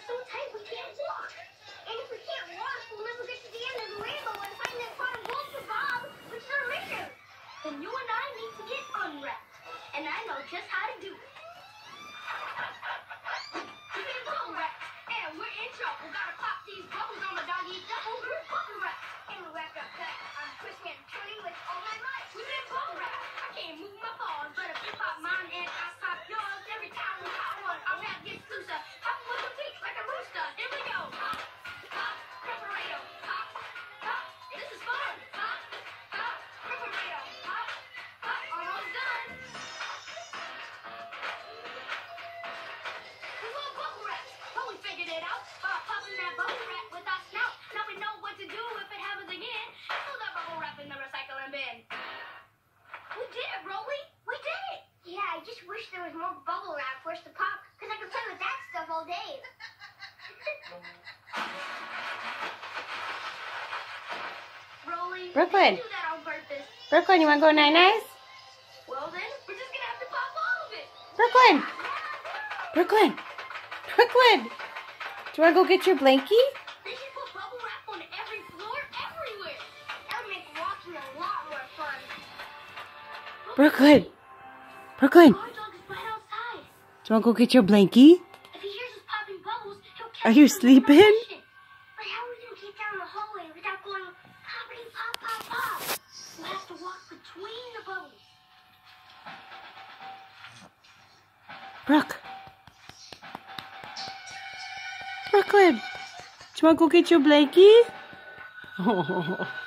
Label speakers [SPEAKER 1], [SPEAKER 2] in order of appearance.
[SPEAKER 1] so tight we can't walk. And if we can't walk, we'll never get to the end of the rainbow and find that pot of gold for Bob, which is our mission. Then you and I need to get unwrapped. And I know just how to do it. We've been bubble wrapped, and we're in trouble. Gotta pop these bubbles on the doggy double. We're bubble wrapped. And we're wrapped up tight. I'm twisting and turning with all my might. We've been bubble wrapped. I can't move my paws, but if you pop mine and I pop yours, every time we pop one, our wrap gets looser. Pop with the feet like a rooster. Here we go. Pop, pop, preparato. Pop, pop. This is fun. Pop, pop, preparato. Pop, pop. Almost done. We were bubble wrapped, but we figured it out by popping that bubble wrap with our snout. Now we know what to do if it happens again. Throw that bubble wrap in the recycling bin. We did it, Rolly. We did it. Yeah, I just wish there was more bubble wrap for us to pop, because I could play with that stuff all day. Rolly,
[SPEAKER 2] Brooklyn.
[SPEAKER 1] you do that on purpose.
[SPEAKER 2] Brooklyn, you want to go night-night?
[SPEAKER 1] Well then, we're just gonna have to pop all of it.
[SPEAKER 2] Brooklyn! Brooklyn! Brooklyn! Do you want to go get your blankie?
[SPEAKER 1] They should put bubble wrap on every floor, everywhere. That would make walking a lot more fun.
[SPEAKER 2] Brooklyn! Brooklyn!
[SPEAKER 1] Our dog is right outside.
[SPEAKER 2] Do you want to go get your blankie?
[SPEAKER 1] If he hears us popping bubbles, he'll catch
[SPEAKER 2] Are you
[SPEAKER 1] us in
[SPEAKER 2] sleeping?
[SPEAKER 1] motion. But how are we gonna get down the hallway without going poppity pop pop pop? We'll have to walk between the bubbles.
[SPEAKER 2] Brooke! Brooklyn! Do you want to go get your blankie? Oh.